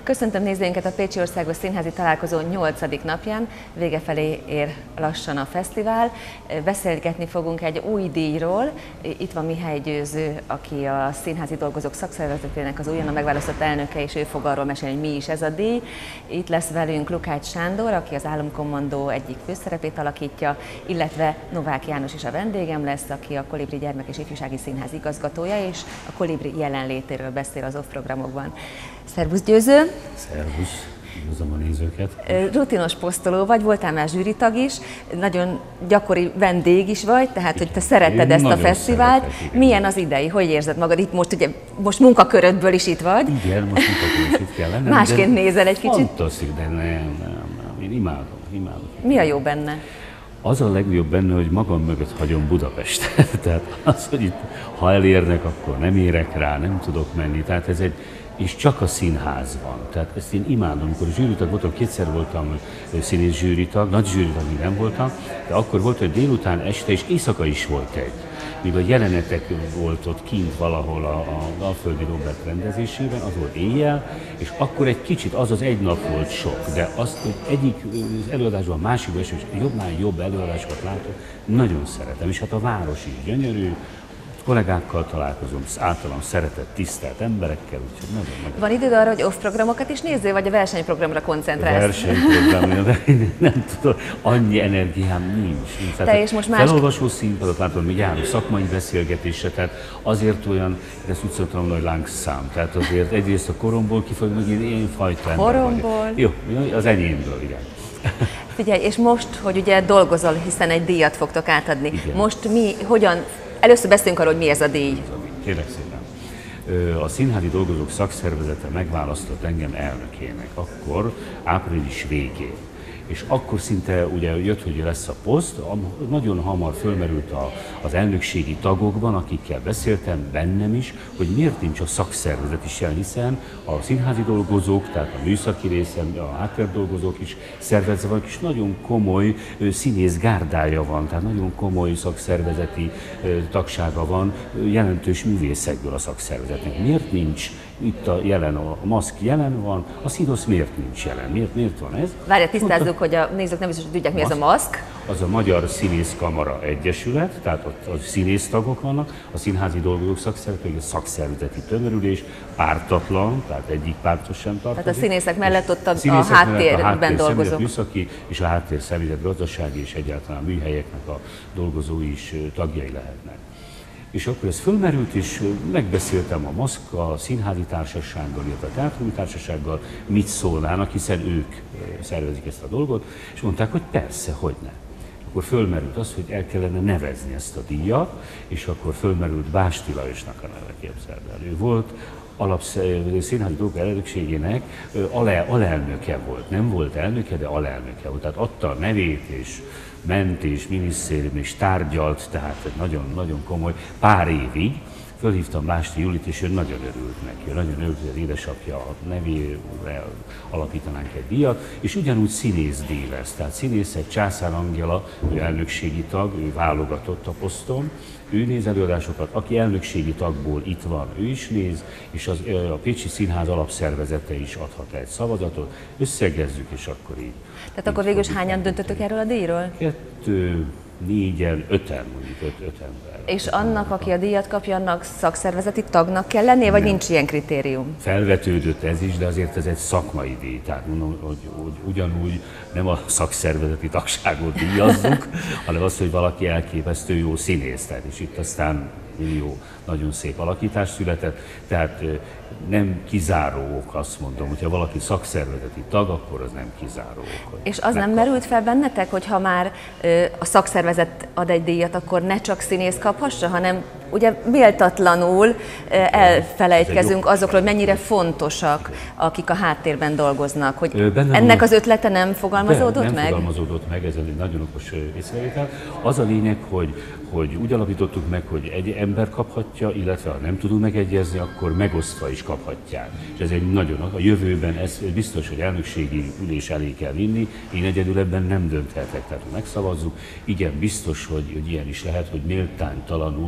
Köszöntöm nézőinket a Pécsi Országos Színházi Találkozó 8. napján. Vége felé ér lassan a fesztivál. Beszélgetni fogunk egy új díjról. Itt van Mihály Győző, aki a Színházi Dolgozók Szakszervezetének az újonnan megválasztott elnöke, és ő fog arról mesélni, hogy mi is ez a díj. Itt lesz velünk Lukács Sándor, aki az Álomkommandó egyik főszerepét alakítja, illetve Novák János is a vendégem lesz, aki a Kolibri Gyermek és Ifjúsági Színház igazgatója, és a Kolibri jelenlétéről beszél az off programokban. Szervusz Győző! Szervusz! Üdvözlöm a nézőket! Rutinos posztoló vagy, voltál már zsűritag is, nagyon gyakori vendég is vagy, tehát hogy te szereted ezt a fesztivált. Milyen az idei? Hogy érzed magad? Itt most ugye munkakörödből is itt vagy. Igen, most munkakörödből is itt kell lennem. Másként nézel egy kicsit? Fantasztikus, de nem. Én imádom. Mi a jó benne? Az a legjobb benne, hogy magam mögött hagyom Budapestet. Tehát az, hogy itt, ha elérnek, akkor nem érek rá, nem tudok menni. Tehát ez egy, és csak a színház van. Tehát ezt én imádom. Amikor zsűritag voltam, kétszer voltam színész zsűritag, nagy zsűritag még nem voltam, de akkor volt, hogy délután, este és éjszaka is volt egy. Míg a jelenetek volt ott kint valahol a Alföldi Róbert rendezésében, az volt éjjel, és akkor egy kicsit az egy nap volt sok, de azt, hogy egyik előadásban, másikban is, és jobbnál jobb előadásokat látok, nagyon szeretem, és hát a város is gyönyörű, kollégákkal találkozom, általam szeretett, tisztelt emberekkel, úgyhogy nagyon. Van időd arra, hogy off-programokat is nézzél, vagy a versenyprogramra koncentrálsz? Versenyprogramra, de én nem tudom, annyi energiám nincs. Te és most más... Felolvasó színpadot látom, hogy járok szakmai beszélgetésre, tehát azért olyan, ezt úgy szoktam, hogy lángszám. Tehát azért egyrészt a koromból kifog, hogy én fajta ember koromból? Jó, az enyémből, igen. Figyelj, és most, hogy ugye dolgozol, hiszen egy díjat fogtok átadni, igen. Most mi, hogyan... Először beszélünk arról, hogy mi ez a díj. Kérlek szépen. A Színházi Dolgozók Szakszervezete megválasztott engem elnökének, akkor április végén. És akkor szinte ugye jött, hogy lesz a poszt, nagyon hamar fölmerült az elnökségi tagokban, akikkel beszéltem, bennem is, hogy miért nincs a szakszervezet is jelen, hiszen a színházi dolgozók, tehát a műszaki részen, a hátterdolgozók is szervezve vannak, és nagyon komoly színész gárdája van, tehát nagyon komoly szakszervezeti tagsága van, jelentős művészekből a szakszervezetnek. Miért nincs itt a maszk jelen van, a színosz miért nincs jelen? Miért van ez? Várjál, tisztázzuk, hogy a nézők nem biztos, hogy tudják, mi ez a maszk. Az a Magyar Színészkamara Egyesület, tehát ott a színésztagok vannak, a Színházi Dolgozók Szakszervezete, a szakszervezeti tömörülés, pártatlan, tehát egyik pártos sem tartozik. Tehát a színészek mellett ott a háttérben dolgozók. Műszaki és a háttérszemélyzet gazdasági és egyáltalán műhelyeknek a dolgozói is tagjai lehetnek. És akkor ez fölmerült, és megbeszéltem a MASZK-kal, a Színházi Társasággal, illetve a Teátrumi Társasággal, mit szólnának, hiszen ők szervezik ezt a dolgot, és mondták, hogy persze, hogy ne. Akkor fölmerült az, hogy el kellene nevezni ezt a díjat, és akkor fölmerült Básti Lajosnak a neve, képzeld el. Ő volt Színházi Dolgozók Elnökségének alelnöke volt. Nem volt elnöke, de alelnöke volt. Tehát adta a nevét, és ment, és minisztérium, és tárgyalt, tehát nagyon komoly, pár évig. Fölhívtam Básti Julit, és ő nagyon örült neki. Nagyon örült, hogy az édesapja nevére alapítanánk egy díjat, és ugyanúgy színészdíj lesz. Tehát színészek, Császár Angela, ő elnökségi tag, ő válogatott a poszton, ő néz előadásokat, aki elnökségi tagból itt van, ő is néz, és a Pécsi Színház alapszervezete is adhat egy szavazatot, összegezzük, és akkor így. Tehát akkor végül is hányan döntöttök erről a díjról? 2, 4-en, 5-en, mondjuk 5 ember. És annak, aki a díjat kapja, annak szakszervezeti tagnak kell lennie, vagy nincs ilyen kritérium? Felvetődött ez is, de azért ez egy szakmai díj. Tehát mondom, hogy ugyanúgy nem a szakszervezeti tagságot díjazzuk, hanem az, hogy valaki elképesztő jó színész. És itt aztán millió nagyon szép alakítás született, tehát nem kizáró ok, azt mondom, hogyha valaki szakszervezeti tag, akkor az nem kizáró ok. És az nem merült fel bennetek, hogy ha már a szakszervezet ad egy díjat, akkor ne csak színész kaphassa, hanem ugye méltatlanul elfelejtkezünk azokról, hogy mennyire fontosak, akik a háttérben dolgoznak, hogy ennek az ötlete nem fogalmazódott meg? Nem fogalmazódott meg, ez egy nagyon okos észrevétel. Az a lényeg, hogy úgy alapítottuk meg, hogy egy ember kaphatja, illetve ha nem tudunk megegyezni, akkor megosztva is kaphatják. És ez egy nagyon, a jövőben ez biztos, hogy elnökségi ülés elé kell vinni, én egyedül ebben nem dönthetek, tehát megszavazzuk. Igen, biztos, hogy ilyen is lehet, hogy méltánytalanul nem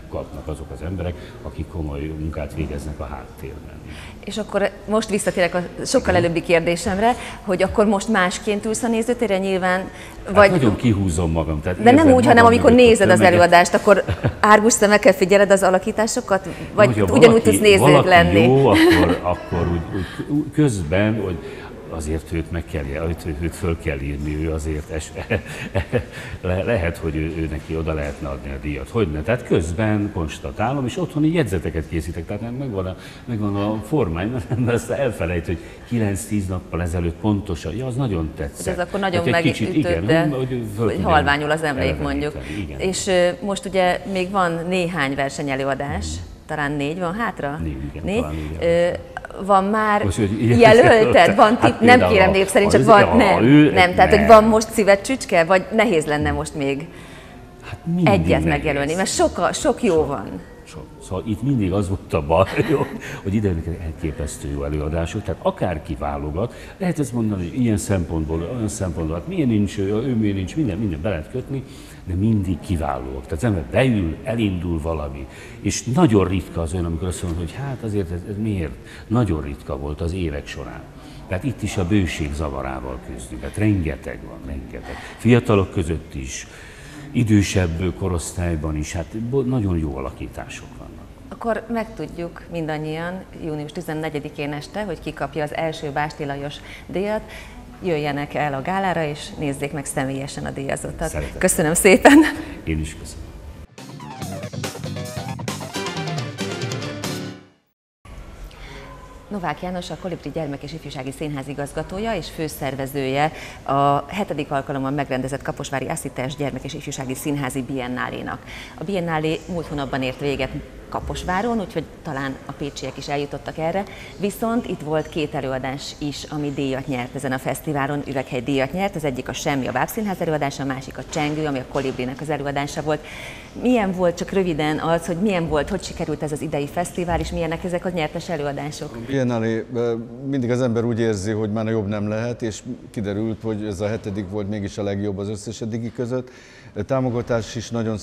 kapnak azok az emberek, akik komoly munkát végeznek a háttérben. És akkor most visszatérek a sokkal előbbi kérdésemre, hogy akkor most másként ülsz a nézőtérre nyilván, vagy... Hát nagyon kihúzom magam. Tehát de nem úgy, hanem amikor nézed az előadást, akkor árgus szemmel kell figyeled az alakításokat, vagy ugyanúgy tudsz néző lenni? Jó, akkor úgy közben, hogy azért őt föl kell írni, ő azért lehet, hogy ő neki oda lehetne adni a díjat. Hogyne? Tehát közben konstatálom, és otthoni jegyzeteket készítek, tehát megvan a formány, mert ezt elfelejt, hogy 9-10 nappal ezelőtt pontosan, ja, az nagyon tetszett. Ez akkor nagyon megütött, de hogy halványul az emlék mondjuk. Igen. És most ugye még van néhány versenyelőadás, talán 4 van hátra? 4, igen, talán 4. Van már jelölted? Van hát nem kérem név szerint, csak van, nem. Tehát, hogy van most szíved csücske, vagy nehéz lenne most még egyet megjelölni, mert sok jó van. Szóval itt mindig az volt a baj, hogy ide elképesztő jó előadások, tehát akárki válogat, lehet ezt mondani, hogy ilyen szempontból, olyan szempontból, hát milyen nincs, ő milyen nincs, minden be lehet kötni, de mindig kiválóak. Tehát az ember beül, elindul valami, és nagyon ritka az olyan, amikor azt mondod, hogy hát azért ez miért? Nagyon ritka volt az évek során. Tehát itt is a bőség zavarával küzdünk, tehát rengeteg van, rengeteg. Fiatalok között is, idősebb korosztályban is, hát nagyon jó alakítások vannak. Akkor megtudjuk mindannyian június 14-én este, hogy ki kapja az első Básti Lajos díjat. Jöjjenek el a gálára, és nézzék meg személyesen a díjazottat. Szeretettel. Köszönöm szépen! Én is köszönöm. Novák János a Kolibri Gyermek- és Ifjúsági Színház igazgatója és főszervezője a 7. alkalommal megrendezett Kaposvári Asszisztens Gyermek- és Ifjúsági Színházi Biennálénak. A Biennálé múlt hónapban ért véget Kaposváron, úgyhogy talán a pécsiek is eljutottak erre, viszont itt volt 2 előadás is, ami díjat nyert ezen a fesztiválon, Üveghegy díjat nyert, az egyik a Semmi, a Bábszínház előadása, a másik a Csengő, ami a Kolibrinek az előadása volt. Milyen volt, csak röviden az, hogy milyen volt, hogy sikerült ez az idei fesztivál, és milyenek ezek a nyertes előadások? A Biennálé mindig az ember úgy érzi, hogy már jobb nem lehet, és kiderült, hogy ez a 7. volt mégis a legjobb az összes eddigi között. Támogatás is nagyon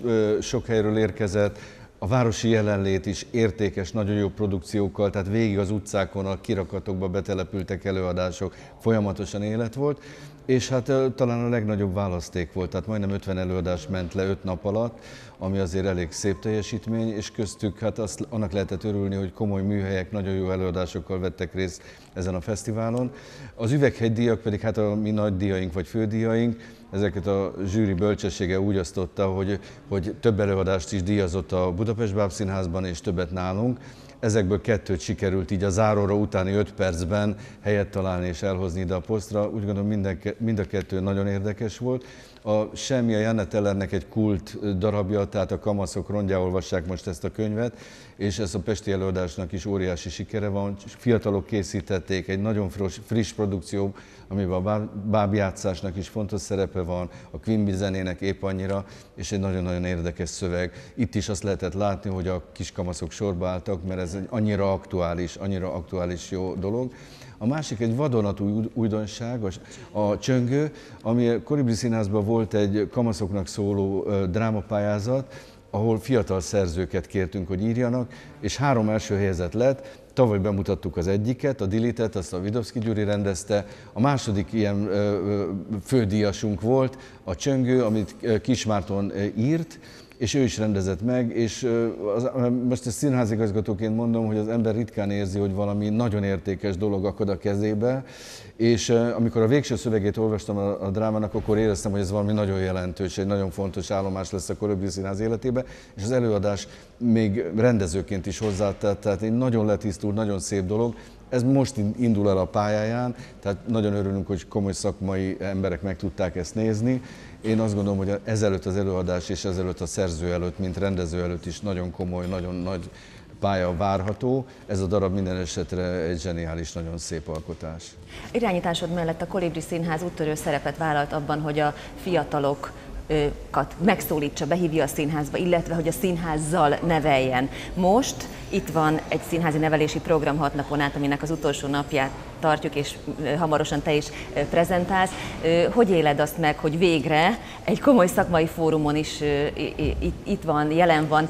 sok helyről érkezett, a városi jelenlét is értékes, nagyon jó produkciókkal, tehát végig az utcákon, a kirakatokba betelepültek előadások, folyamatosan élet volt, és hát talán a legnagyobb választék volt, tehát majdnem 50 előadás ment le 5 nap alatt, ami azért elég szép teljesítmény, és köztük hát annak lehetett örülni, hogy komoly műhelyek, nagyon jó előadásokkal vettek részt ezen a fesztiválon. Az Üveghegy díjak pedig hát a mi nagy díjaink vagy fődíjaink, ezeket a zsűri bölcsessége úgy osztotta, hogy több előadást is díjazott a Budapest Bábszínházban és többet nálunk. Ezekből 2 sikerült így a záróra utáni 5 percben helyet találni és elhozni ide a posztra. Úgy gondolom mind a 2 nagyon érdekes volt. A Semmi a Janne Tellernek egy kult darabja, tehát a kamaszok rongyá olvassák most ezt a könyvet, és ez a pesti előadásnak is óriási sikere van. Fiatalok készítették, egy nagyon friss produkció, amiben a bábjátszásnak is fontos szerepe van, a Quimby zenének épp annyira, és egy nagyon-nagyon érdekes szöveg. Itt is azt lehetett látni, hogy a kiskamaszok sorba álltak, mert ez egy annyira aktuális jó dolog. A másik egy vadonatúj újdonság, a Csöngő, ami a Kolibri Színházban volt egy kamaszoknak szóló drámapályázat, ahol fiatal szerzőket kértünk, hogy írjanak, és 3 első helyezett lett. Tavaly bemutattuk az egyiket, a Dilitet, azt a Vidovszky Gyuri rendezte. A második ilyen fődíjasunk volt, a Csöngő, amit Kis Márton írt, és ő is rendezett meg, és most ezt színházigazgatóként mondom, hogy az ember ritkán érzi, hogy valami nagyon értékes dolog akad a kezébe, és amikor a végső szövegét olvastam a drámának, akkor éreztem, hogy ez valami nagyon jelentős, egy nagyon fontos állomás lesz a Kolibri Színház életébe, és az előadás még rendezőként is hozzátett, tehát egy nagyon letisztult, nagyon szép dolog. Ez most indul el a pályáján, tehát nagyon örülünk, hogy komoly szakmai emberek meg tudták ezt nézni. Én azt gondolom, hogy ezelőtt az előadás és ezelőtt a szerző előtt, mint rendező előtt is nagyon komoly, nagyon nagy pálya várható. Ez a darab minden esetre egy zseniális, nagyon szép alkotás. Irányításod mellett a Kolibri Színház úttörő szerepet vállalt abban, hogy a fiatalokat megszólítsa, behívja a színházba, illetve hogy a színházzal neveljen. Most itt van egy színházi nevelési program 6 napon át, aminek az utolsó napját tartjuk, és hamarosan te is prezentálsz. Hogy éled azt meg, hogy végre egy komoly szakmai fórumon is itt van, jelen van,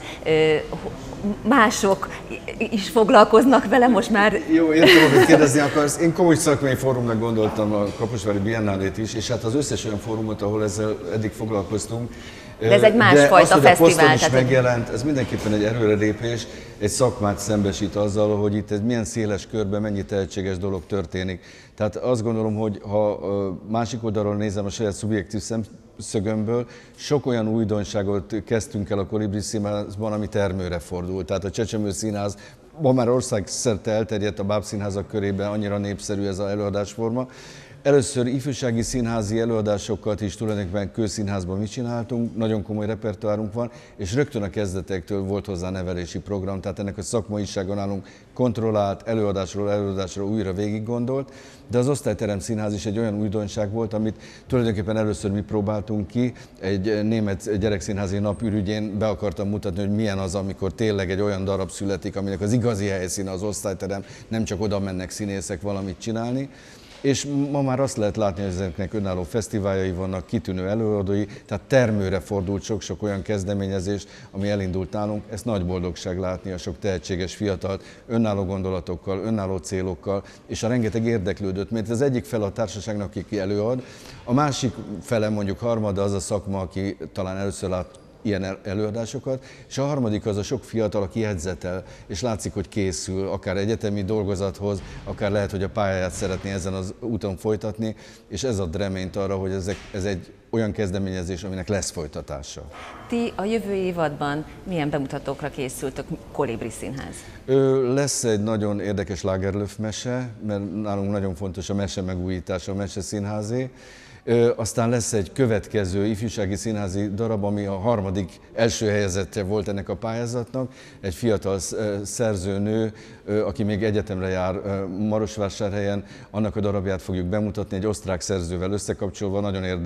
mások is foglalkoznak vele most már? Jó, értem, amit kérdezni akarsz. Én komoly szakmai fórumnak gondoltam a Kaposvári Biennálét is, és hát az összes olyan fórumot, ahol ezzel eddig foglalkoztunk. De ez egy másfajta fesztivál. Is megjelent, ez mindenképpen egy előrelépés, egy szakmát szembesít azzal, hogy itt egy milyen széles körben mennyi tehetséges dolog történik. Tehát azt gondolom, hogy ha másik oldalról nézem a saját szubjektív szemszögömből, sok olyan újdonságot kezdtünk el a Kolibri Színházban, ami termőre fordult. Tehát a Csecsemő Színház ma már országszerte elterjedt a bábszínházak körében, annyira népszerű ez az előadásforma. Először ifjúsági színházi előadásokat is tulajdonképpen Kőszínházban mi csináltunk, nagyon komoly repertoárunk van, és rögtön a kezdetektől volt hozzá nevelési program, tehát ennek a szakmaisága nálunk kontrollált, előadásról előadásra újra végig gondolt, de az Osztályterem Színház is egy olyan újdonság volt, amit tulajdonképpen először mi próbáltunk ki, egy német gyerekszínházi nap ürügyén be akartam mutatni, hogy milyen az, amikor tényleg egy olyan darab születik, aminek az igazi helyszíne az osztályterem, nem csak oda mennek színészek valamit csinálni. És ma már azt lehet látni, hogy ezeknek önálló fesztiváljai vannak, kitűnő előadói, tehát termőre fordult sok-sok olyan kezdeményezést, ami elindult nálunk. Ezt nagy boldogság látni a sok tehetséges fiatalt, önálló gondolatokkal, önálló célokkal, és a rengeteg érdeklődött, mert az egyik fele a társaságnak, aki előad, a másik fele, mondjuk harmada az a szakma, aki talán először lát ilyen előadásokat, és a harmadik az a sok fiatal, aki jegyzetel, és látszik, hogy készül, akár egyetemi dolgozathoz, akár lehet, hogy a pályáját szeretné ezen az úton folytatni, és ez ad reményt arra, hogy ez egy olyan kezdeményezés, aminek lesz folytatása. Ti a jövő évadban milyen bemutatókra készültök, Kolibri Színház? Lesz egy nagyon érdekes Lagerlöf mese, mert nálunk nagyon fontos a mese megújítása, a mese színházé. Aztán lesz egy következő ifjúsági színházi darab, ami a első helyezettje volt ennek a pályázatnak. Egy fiatal szerzőnő, aki még egyetemre jár Marosvásárhelyen, annak a darabját fogjuk bemutatni, egy osztrák szerzővel összekapcsolva,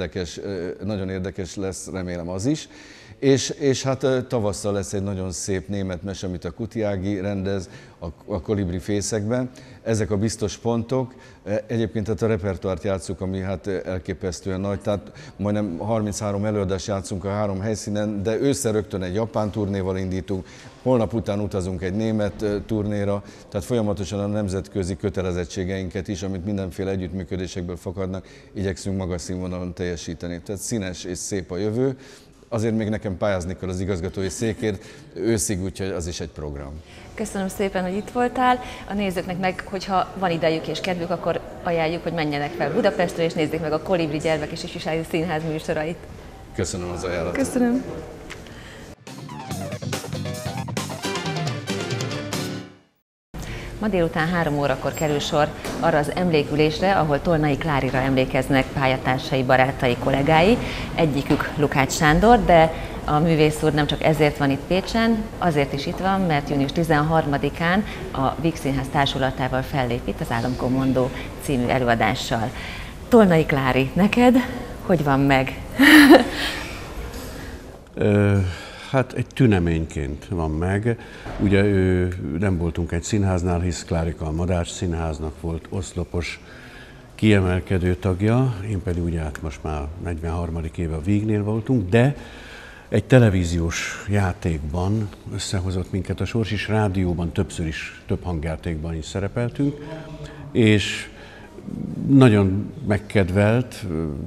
nagyon érdekes lesz, remélem az is. És hát tavasszal lesz egy nagyon szép német mese, amit a Kutiági rendez a Kolibri fészekben. Ezek a biztos pontok. Egyébként hát a repertoárt játszuk, ami hát elképesztően nagy, tehát majdnem 33 előadást játszunk a 3 helyszínen, de ősszel rögtön egy japán turnéval indítunk, holnap után utazunk egy német turnéra, tehát folyamatosan a nemzetközi kötelezettségeinket is, amit mindenféle együttműködésekből fakadnak, igyekszünk magas színvonalon teljesíteni. Tehát színes és szép a jövő. Azért még nekem pályázni kell az igazgatói székért őszig, úgyhogy az is egy program. Köszönöm szépen, hogy itt voltál. A nézőknek meg, hogyha van idejük és kedvük, akkor ajánljuk, hogy menjenek fel Budapestre, és nézzék meg a Kolibri Gyermek és Ifjúsági Színház műsorait. Köszönöm az ajánlatot. Köszönöm. Ma délután 3 órakor kerül sor arra az emlékülésre, ahol Tolnai Klárira emlékeznek pályatársai, barátai, kollégái. Egyikük Lukács Sándor, de a művész úr nem csak ezért van itt Pécsen, azért is itt van, mert június 13-án a Víg Színház társulatával fellép itt az Álomkommandó című előadással. Tolnai Klári, neked hogy van meg? Hát egy tüneményként van meg. Ugye nem voltunk egy színháznál, hisz Klárika a Madách Színháznak volt oszlopos kiemelkedő tagja, én pedig ugye hát most már 43. éve a Vígnél voltunk, de egy televíziós játékban összehozott minket a sors, és rádióban több hangjátékban is szerepeltünk, és nagyon megkedvelt,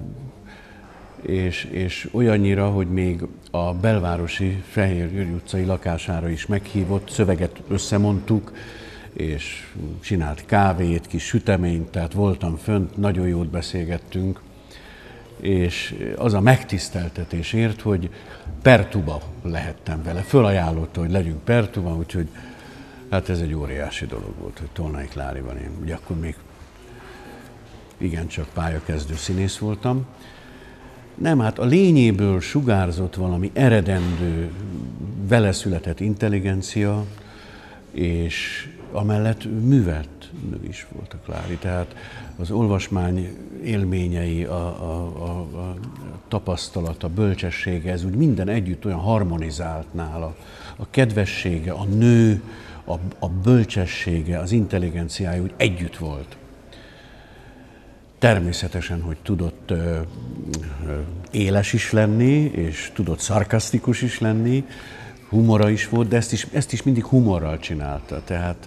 és olyannyira, hogy még a belvárosi Fehér György utcai lakására is meghívott, szöveget összemondtuk, és csinált kávét, kis süteményt, tehát voltam fönt, nagyon jót beszélgettünk, és az a megtiszteltetés ért, hogy pertuba lehettem vele. Fölajánlotta, hogy legyünk pertuba, úgyhogy hát ez egy óriási dolog volt, hogy Tolnai Kláriban én ugye akkor még igencsak pályakezdő színész voltam. Nem, hát a lényéből sugárzott valami eredendő, vele született intelligencia, és amellett művelt nő is volt a Klári. Tehát az olvasmány élményei, a tapasztalata, a bölcsessége, ez úgy minden együtt olyan harmonizált nála. A kedvessége, a nő, a bölcsessége, az intelligenciája úgy együtt volt. Természetesen, hogy tudott éles is lenni, és tudott szarkasztikus is lenni, humora is volt, de ezt is mindig humorral csinálta. Tehát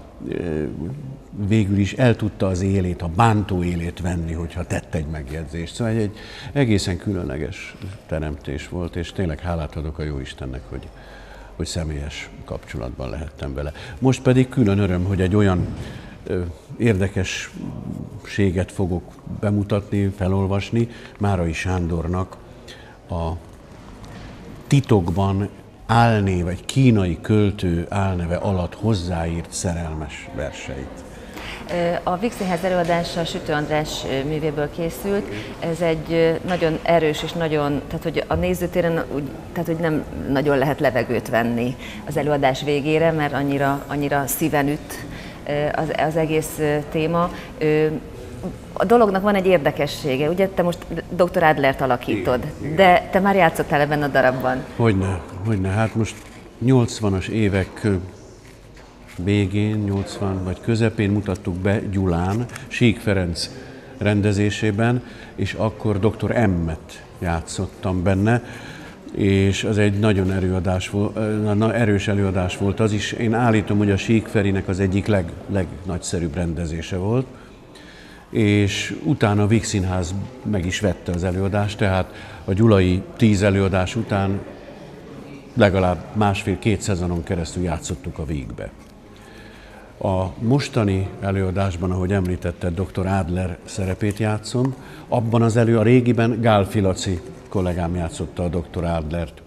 végül is el tudta az élét, a bántó élét venni, hogyha tett egy megjegyzést. Szóval egy egészen különleges teremtés volt, és tényleg hálát adok a Jóistennek, hogy személyes kapcsolatban lehettem vele. Most pedig külön öröm, hogy egy olyan érdekességet fogok bemutatni, felolvasni Márai Sándornak a titokban álnév, egy kínai költő álneve alatt hozzáírt szerelmes verseit. A Víg Színház előadása Sütő András művéből készült. Ez egy nagyon erős és nagyon, tehát hogy a nézőtéren tehát hogy nem nagyon lehet levegőt venni az előadás végére, mert annyira szíven üt az egész téma. A dolognak van egy érdekessége, ugye te most Dr. Adlert alakítod, de te már játszottál ebben a darabban. Hogyne, hát most 80-as évek végén, 80 vagy közepén mutattuk be Gyulán, Sík Ferenc rendezésében, és akkor Dr. M-et játszottam benne, és az egy nagyon erős előadás volt az is. Én állítom, hogy a Sík Ferinek az egyik legnagyszerűbb rendezése volt, és utána a Víg Színház meg is vette az előadást, tehát a gyulai 10 előadás után legalább másfél-két szezonon keresztül játszottuk a Vígbe. A mostani előadásban, ahogy említetted, Dr. Adler szerepét játszom, abban a régiben Gálfi Laci kollégám játszotta a Dr. Adlert.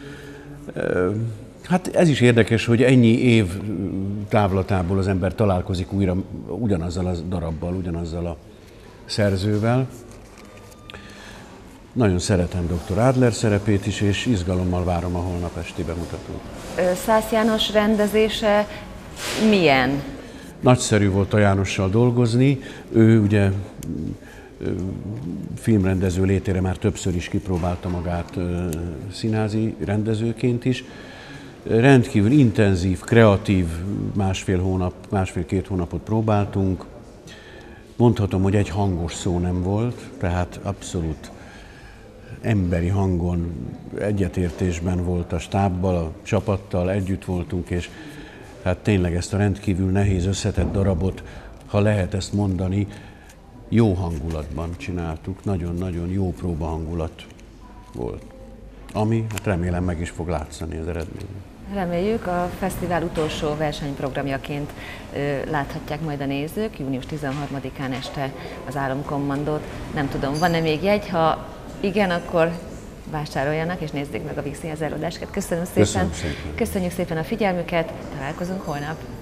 Hát ez is érdekes, hogy ennyi év távlatából az ember találkozik újra ugyanazzal a darabbal, ugyanazzal a szerzővel. Nagyon szeretem Dr. Adler szerepét is, és izgalommal várom a holnap esti bemutatót. Szász János rendezése milyen? Nagyszerű volt a Jánossal dolgozni. Ő ugye filmrendező létére már többször is kipróbálta magát színházi rendezőként is. Rendkívül intenzív, kreatív, másfél-két hónapot próbáltunk. Mondhatom, hogy egy hangos szó nem volt, tehát abszolút emberi hangon, egyetértésben volt a stábbal, a csapattal, együtt voltunk, és hát tényleg ezt a rendkívül nehéz, összetett darabot, ha lehet ezt mondani, jó hangulatban csináltuk, nagyon-nagyon jó próbahangulat volt, ami hát remélem meg is fog látszani az eredményen. Reméljük, a fesztivál utolsó versenyprogramjaként láthatják majd a nézők, június 13-án este az Álomkommandót. Nem tudom, van-e még jegy? Ha igen, akkor vásároljanak és nézzék meg a Víg Színház előadásokat. Köszönöm szépen. Köszönöm szépen. Köszönjük szépen a figyelmüket, találkozunk holnap.